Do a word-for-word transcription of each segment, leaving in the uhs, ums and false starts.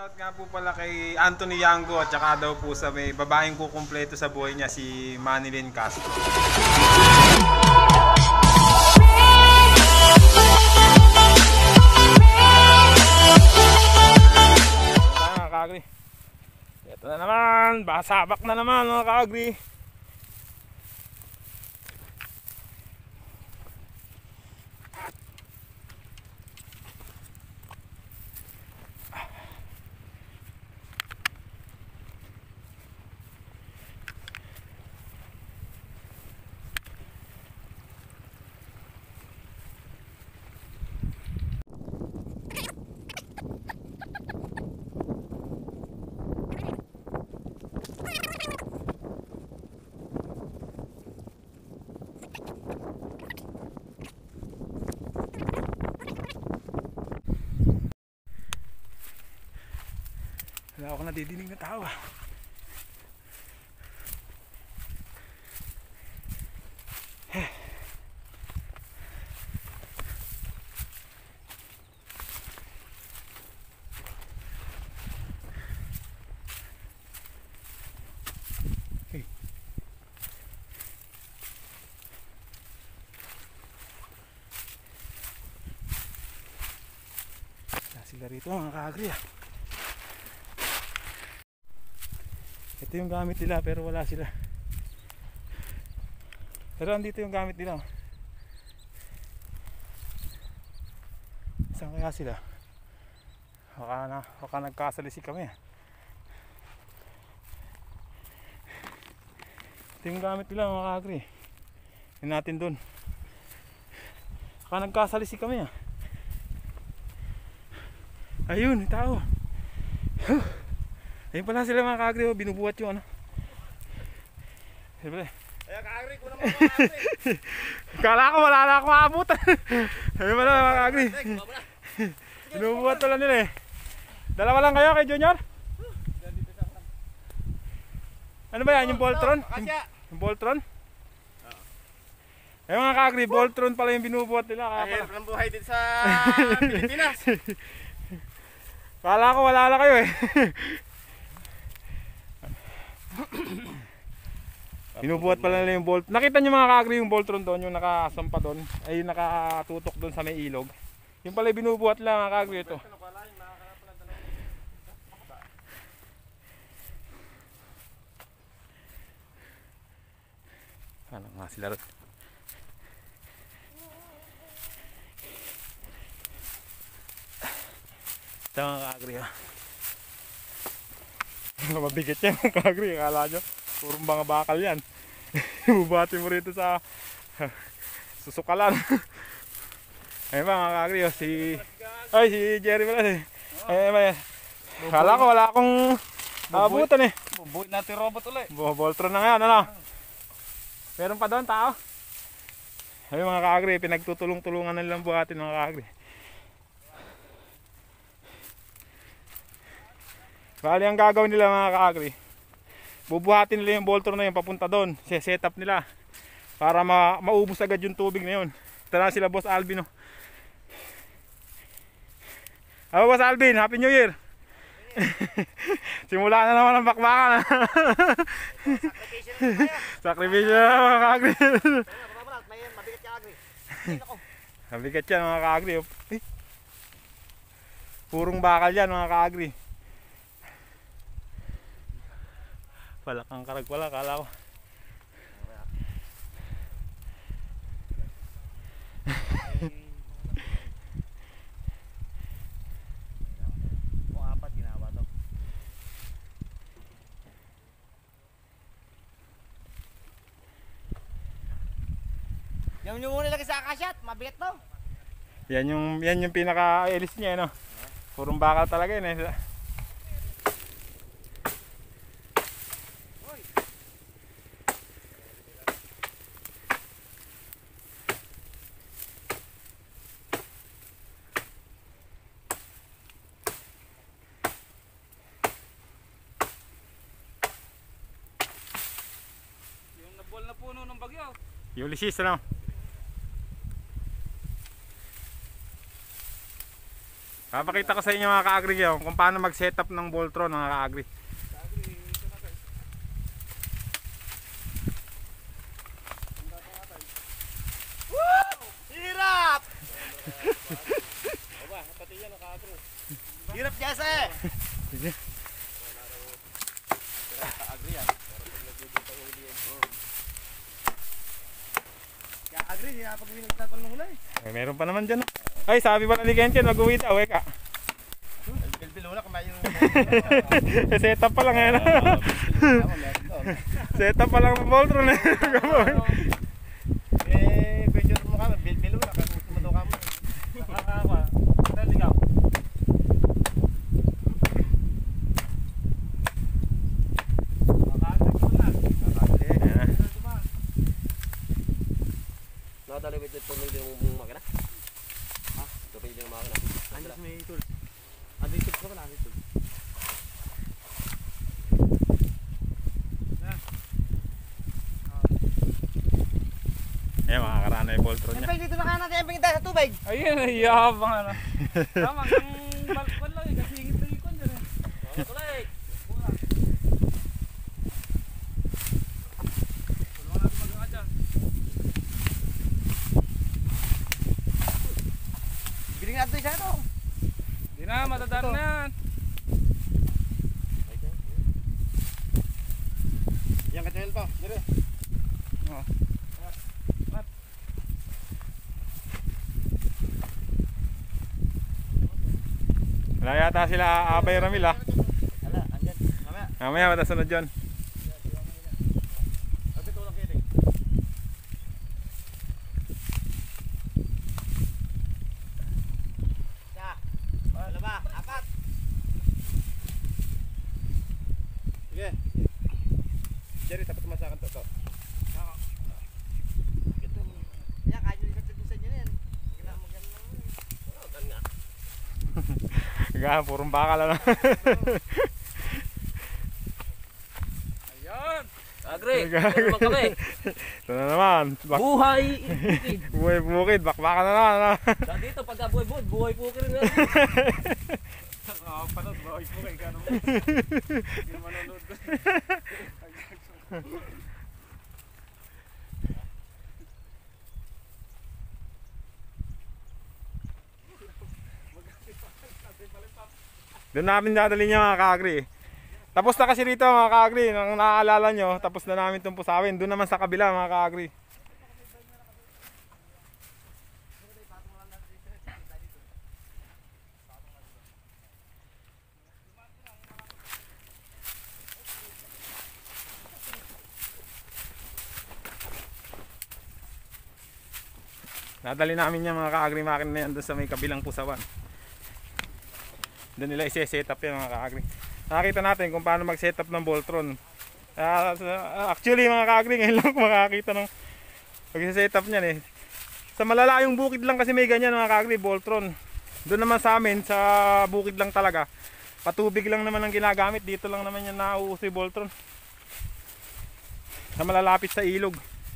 Shoutout nga po pala kay Anthony Yango at saka daw po sa may babaeng kukumpleto sa buhay niya, si Manilyn Castro. Mga kaagri, ito na naman, basabak na naman mga kaagri. Wala ako nadidinig na tao. Hey. Wala sila rito mga kaagri ah. Ito yung gamit nila pero wala sila. Pero andito yung gamit nila. Saan kaya sila? Baka, na, baka nagkasalisi kami. Ito yung gamit nila mga kaagri. Yun natin dun. Baka nagkasalisi kami. Ayun, tao. Huh. Ayun pala sila mga kaagri, oh, binubuhat yung ano. Ayun Ay, kaagri, ko naman mga kaagri. Kala ko wala na akong maabutan. Ayun pala mga kaagri. Binubuhat pala nila eh. Dalawa lang kayo kay Junior? Ano ba yan? Yung Voltron? Yung, yung Voltron? Ayun mga kaagri, Voltron pala yung binubuhat nila. Ay, hirap ng buhay din sa Pilipinas. Kala ko wala na kayo eh. Binubuhat pala nila yung bolt. Nakita nyo mga kaagri yung Voltron doon, yung nakasampa doon, ay nakatutok doon sa may ilog. Yung pala binubuhat lang mga kaagri ito. Ano nga sila rin. Ito mga kaagri ha. Mabigat yan mga kaagri, akala nyo purong mga bakal yan. Bubati mo rito sa susukalan. Ayun ba mga kaagri, oh, si ay si Jerry pala eh. Ayun ba yan, akala ko wala akong abutan eh. Bubuhay natin robot ulit. Voltron na ngayon ano. Meron pa doon tao. Ayun mga kaagri, pinagtutulong-tulungan na nilang buhatin mga kaagri. Bali ang gagawin nila mga kaagri, bubuhatin nila yung Voltron na yun papunta doon, set up nila para ma maubos agad yung tubig na yun. Tara sila Boss Alvin oh. Hello Boss Alvin, Happy New Year. Simula na naman ang bakbakan. Sakripisyo na mga kaagri. Mabigat ka agri. Mabigat yan mga kaagri. Purong bakal yan mga kaagri. Wala kang karag pala, kala ko. Kung apat ginawa to. Yan yung muna lagi sa akasyat, mabigat to. Yan yung, yan yung pinaka-elis niya, no? Purong bakal talaga yun eh. Bol na puno ng bagyo. Ulysses ano? Papakita ko sa inyo mga ka-agri yun, kung paano mag-setup ng Voltron mga ka-agri. Hirap! Hirap Jesse! Kaya agri, hindi na pag-uwi nagtatang ng hulay. Eh, meron pa naman dyan. Ay, sabi pala ni Kenchen, mag-uwi daw, weka. Bilbil una, kumain yung... Setup pa lang yan. Setup pa lang ng Voltron eh. Eh, pwede mo kami, bilbil una, kasi gusto mo kami. Nakakawa, taligaw. Nakadali ba ito pumili yung makina? Ha? Ito pumili yung makina? Andas may tools. Ano yung tools ko pala? Ano yung tools? Ayan mga karana yung Voltron niya. Empeng, dito na kaya natin empeng tayo sa tubig. Ayun, iyabang ano. Tama, ang balkon lang eh, kasi hingit na ikon dyan eh. Mga kulay! Tulungan natin mag-uwa dyan. Biling natin isa ito. Hindi na, matadaan na yan. Yang kecil pa, dire. Oh. Wala yata sila Abay Ramil ah. Ala, andyan. Mamaya. Mamaya matasunod yun. Sabi ko lang kiling. Isa. Dalawa, apat. Sige. Jerry, tapat mo sa akin to. to. Ya, kaya nyo ikot-ikusan nyo yan. Maganda, maganda naman yun. Oo, gan nga. Gaan, purong bakal ano. Ayun. Agri! Ano naman kami? Ito na naman. Bak Buhay bukid! buhay bukid, bakbakan na naman. Ano? Sa dito, pagka buhay bukid, buhay bukid rin nga. Oo, panood, baway po kayo gano'n. Hindi manonood ko. Doon namin dadali niya mga ka-agri. Tapos na kasi rito mga ka-agri, nang naaalala nyo, tapos na namin itong pusawin. Doon naman sa kabila mga ka-agri. Nadali namin yung mga ka-agri makina na yan doon sa may kabilang pusawan. Doon nila i-set up yan mga ka-agri. Nakita natin kung paano mag-setup ng Voltron. Uh, actually mga ka-agri, ngayon lang makakita ng mag-setup niyan eh. Sa malalayong bukid lang kasi may ganyan mga ka-agri, Voltron. Doon naman sa amin, sa bukid lang talaga. Patubig lang naman ang ginagamit. Dito lang naman yan nauuso yung Voltron. Sa malalapit sa ilog.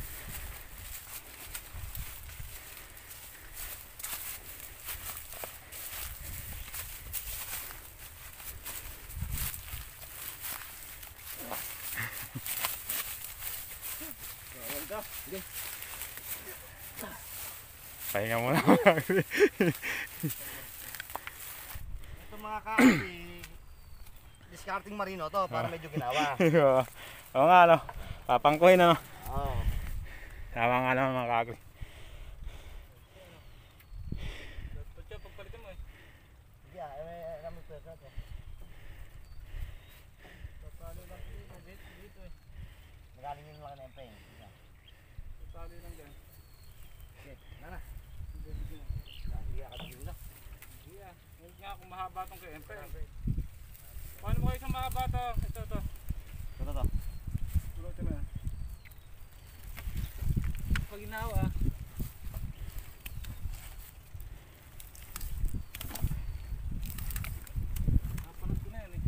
Pahinga muna mga ka-agri. Ito mga ka-agri, discarding marino to para medyo ginawa. Oo nga no, papangkuhin ano. Oo. Tama nga naman mga ka-agri. Pagka pagpalitan mo eh. Sige ah, eh, kami ko sa to. Tatalo lang dito, dito eh. Magaling yung mga nempeng. Tatalo lang dyan. Sige, nana. Hindi, Sige, akadyo na. ah. Ngayon nga kung mahaba itong kay Empe. Paano mo kayo sa mahaba ito? Ito, ito. Ito to. Tuloy mo yan. Pag inawa ah. Napanood ko na yan eh.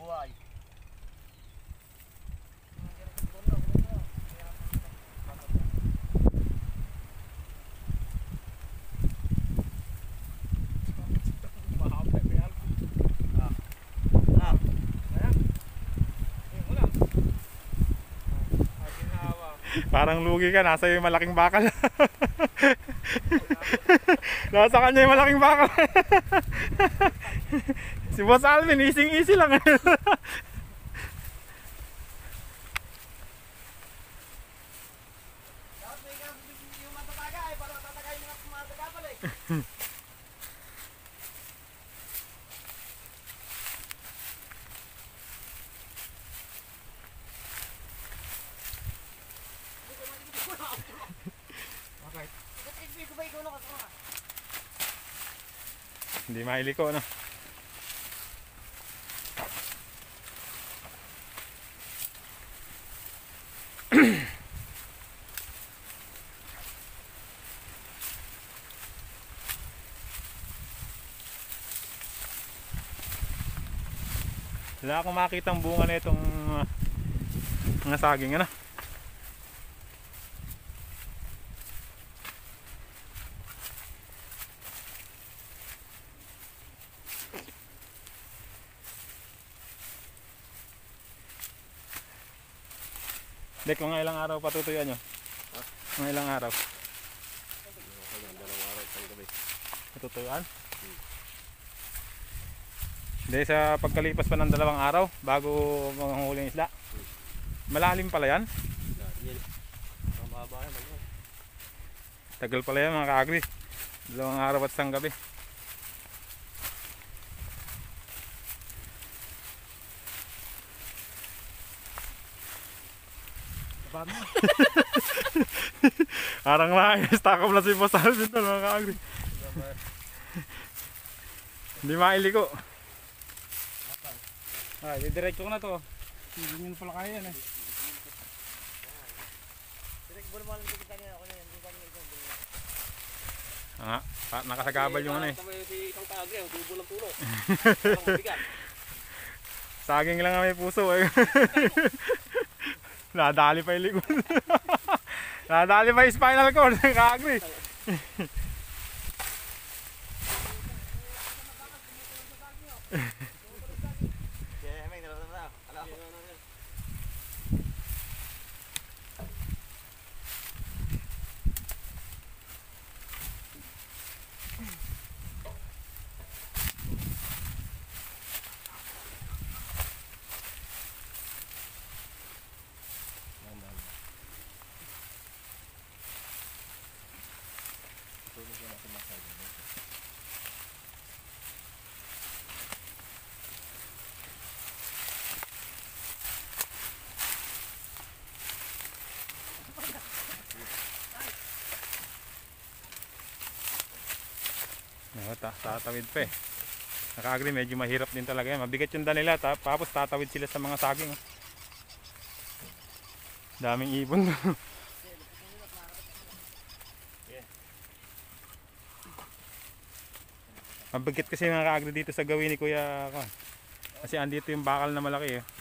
buhay. Parang lugi ka, nasa yung malaking bakal. Nasa kanya yung malaking bakal. Si Boss Alvin, easy-easy lang. Dapat may yung matataga ay para matatagay mga matataga pala eh. Hindi mailiko, no? Wala akong makitang bunga na itong uh, mga saging, ano? Dek, mga ilang araw patutuyuan nyo? Ha? Mga ilang araw? Dalawang araw isang gabi. Patutuyuan? Hindi, sa pagkalipas pa ng dalawang araw bago mga huling isla. Malalim pala yan? Yan. Ang baba yan. Ano? Tagal pala yan mga kaagri. Dalawang araw at isang gabi. Parang na-stack up na si Boss Alvin doon mga kaagri. Hindi mailiko. Ah, didiretso ko na to. Hindi nyo na pala kaya yan eh. Direk bulu malam kita niya ako niyan, hindi kami ito bulu. Ah, pa- nakasagabal yung ano eh. Kami si isang kaagri, ang tubo ng puno. Parang mabigat. Saging lang ang may puso eh. Nadali pa yung likod. Nadali pa yung spinal cord. Kaagri. Kaya may nararamdaman na. Ala ako. No, ta tatawid pa eh. Nakaagri, medyo mahirap din talaga yan. Mabigat yung daan nila, tapos tatawid sila sa mga saging. Oh. Daming ibon. Mabigat kasi mga kaagri dito sa gawin ni Kuya. Kasi andito yung bakal na malaki eh.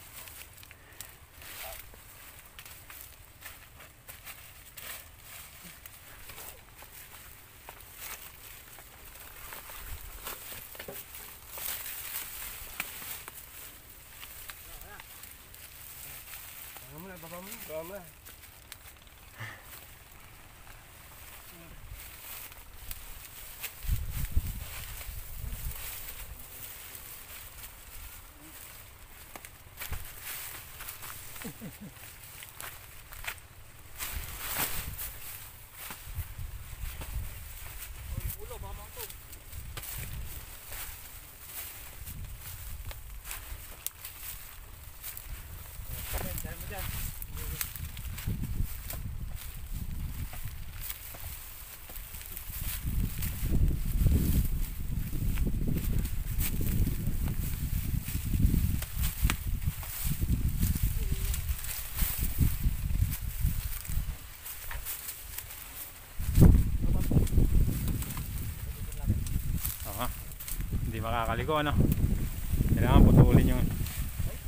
Hindi makakaliko, ano? Kailangan putulin yung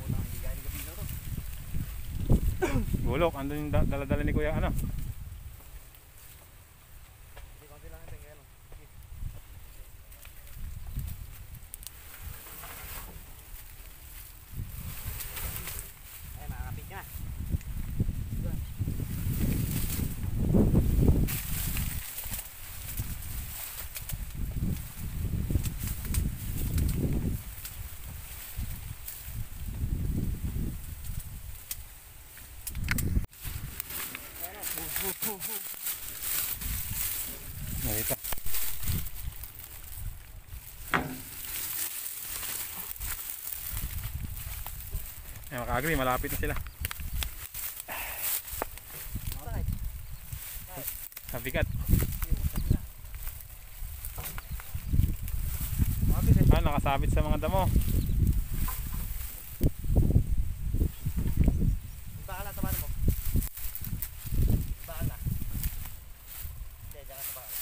Bulok, andun yung da- dala-dala ni Kuya ano. Hindi, konti lang ito. Ano. Ay, makakapit ka na. Ito. Ay, mga ka-agree, malapit na sila. Sa bigat. Ah, nakasabit sa mga damo. Bakal na, tabanan mo. Bakal na. Hindi, dyan ka sa bakal.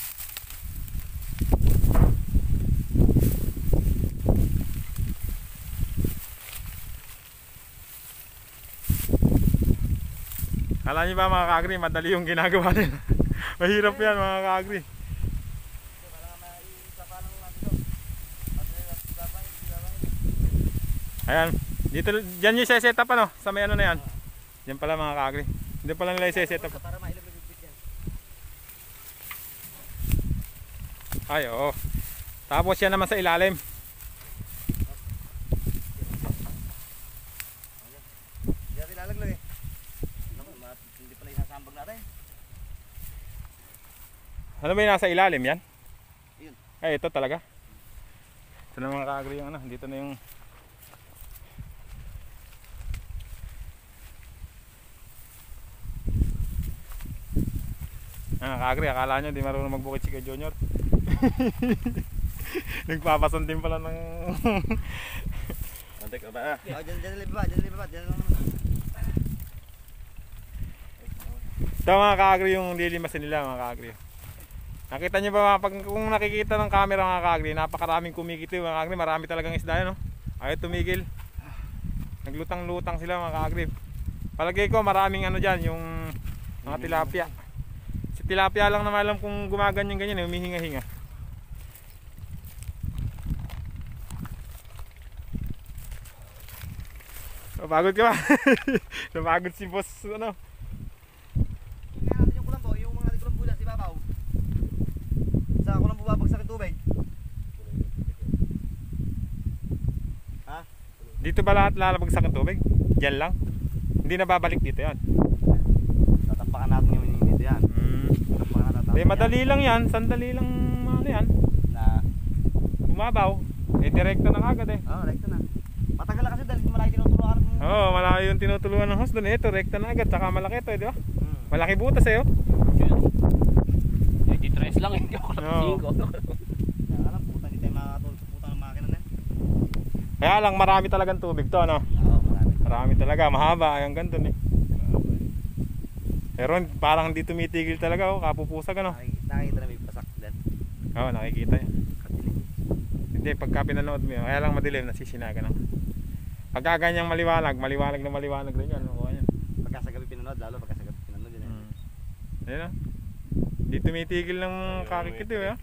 Kala nyo ba mga ka-agree, madali yung ginagawa nila? Mahirap yan mga ka-agree. Wala nga maiisa pa lang natin ito. Pati nila sa babay, sa babay. Ayan, dito, dyan yung set up ano, sa may ano na yan. Dyan pala mga ka-agree. Hindi pala nila yung set up. Para mailog yung bit yan. Ay, oo. Tapos yan naman sa ilalim. Hindi natin lalaglag eh. Naku, ma- hindi pala isasambag natin. Ano ba yung nasa ilalim yan? Yun. Ay, ito talaga. Ito na mga ka-agree yung ano, dito na yung... Ah, ka-agree, akala nyo di marunong magbukit si Kuya Junior. Nagpapasan din pala ng... Antek na ba? Oh, dyan, dyan nila ibaba, dyan nila ibaba, dyan lang naman. Ito mga ka-agree yung lilimasin nila mga ka-agree. Nakita nyo ba pag, kung nakikita ng camera mga ka-agree, napakaraming kumikiti mga ka-agree, marami talagang isda yun, no? Ayaw tumigil. Naglutang-lutang sila mga ka-agree. Palagay ko maraming ano dyan, yung mga tilapia. Si tilapia lang naman alam kung gumaganyan ganyan, eh, humihinga-hinga. Napagod ka ba? Napagod si boss ano? Tingnan natin yung kulambo, yung mga kulambo dyan, si Babaw. Sa kulambo babagsak yung tubig. Ha? Dito ba lahat lalabagsak ng tubig? Diyan lang? Hindi na babalik dito yan? Tatampakan natin yung ininito yan. Hmm. Tatampakan natin. Di, madali lang yan, sandali lang ano yan. Na, Bumabaw. Eh direkto na agad eh. oh, rekta na. Matagal na kasi dahil malaki tinutulungan ng... Oo, oh, malaki yung tinutulungan ng host doon. Ito, rekta na agad. Saka malaki ito, eh, di ba? Hmm. Malaki butas eh, oh. Eh, di-trace lang, hindi ako nakatingin ko. Kaya alam, puta, hindi tayo makakatulog sa puta ng makina na yan. Kaya lang marami talagang tubig to, ano? Oo, marami. Marami talaga, mahaba, ayang ganito eh. Pero parang hindi tumitigil talaga, oh. Kapupusag, ano? Nakikita, nakikita na may pasak din. Oo, oh, nakikita yan. Katiling. Hindi, pagka pinanood mo yun, kaya lang madilim, nasisinaga na. Pagka ganyang maliwanag, maliwanag na maliwanag rin yan. Ano yan? Pagka sa gabi pinanood, lalo pagka sa gabi pinanood yun. Hmm. Ayun, oh. Hindi tumitigil ng kakikit, eh.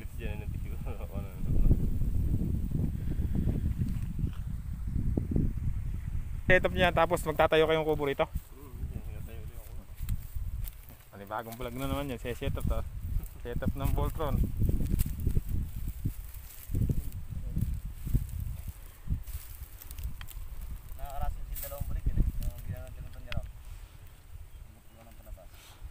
Setup niya, tapos magtatayo kayong kubo rito. Panibagong vlog na naman yun, setup to. Setup ng Voltron. Nakakarasin si dalawang bulig yun eh. Yung ginanong tinutun niya raw. Ang puno ng panabas.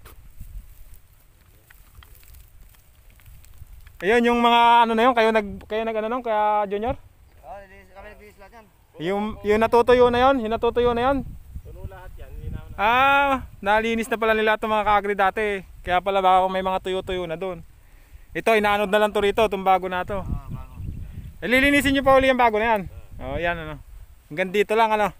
Ayun, yung mga ano na yun, kayo nag, kayo nag ano nun, kaya Junior? Oo, nilinis- kami naglinis lahat yan. Yung, yung natutuyo na yun, yung natutuyo na yun. Tulo lahat yan, hindi na ako na. Ah, nalinis na pala nila itong mga ka-agree dati. Kaya pala baka may mga tuyo-tuyo na doon. Ito, inaanod na lang to rito, itong bago na to. Oo, bago. Eh, lilinisin nyo pa uli yung bago na yan. O, oh, yan ano. Hanggang dito lang ano.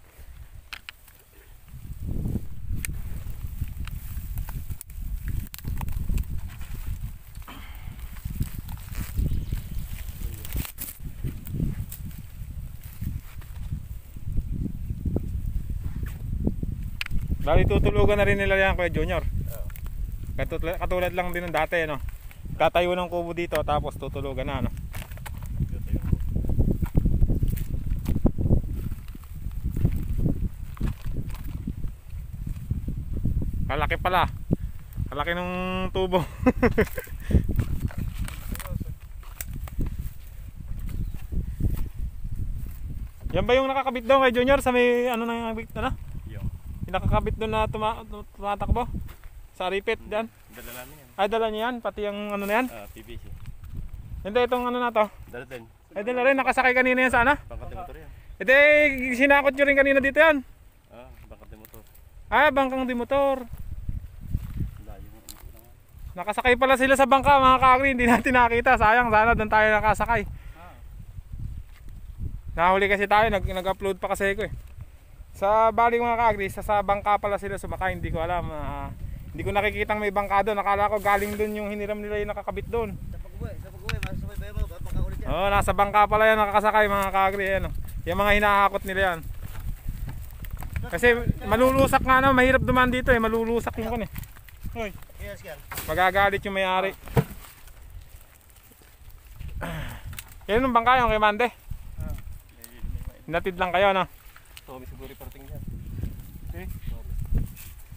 Bali tutulugan na rin nila yan Kuya Junior. Katulad, katulad lang din ng dati no. Tatayo ng kubo dito tapos tutulugan na no. Kalaki pala. Kalaki ng tubo. Yan ba yung nakakabit doon kay Junior sa may ano na yung ano? Yung. Yung nakakabit doon na tuma tumatakbo? Sa repeat dyan? Dala namin yan. Ay dala niya yan, pati yung ano na yan? Ah, P V C. Hindi itong ano na to. Dala din. Ay dala rin, nakasakay kanina yan sa ano? Bangkat motor yan. Ito eh, sinakot nyo rin kanina dito yan. Ah, bangkat motor. Ah, bangkang di motor. Layo mo. Nakasakay pala sila sa bangka mga ka-agri, hindi natin nakita. Sayang, sana doon tayo nakasakay. Nahuli kasi tayo, nag- nag-upload pa kasi ko eh. Sa bali mga ka-agri, sa, sa bangka pala sila sumakay, hindi ko alam. ah, hindi ko nakikitang may bangka doon. Nakala ko galing doon yung hiniram nila yung nakakabit doon. Sa pag-uwi, sa pag-uwi, masasabay ba mo? Pagkakulit yan. Oo, nasa bangka pala yan nakakasakay mga ka-agri. Ano. Yung mga hinahakot nila yan. Kasi malulusak nga na, mahirap dumaan dito eh. Malulusak yung kan eh. Hoy, Yes, yan. magagalit yung may-ari. Yan yung bangka yung kay Mande. Natid lang kayo no? Ito kami siguro parting dyan. Okay.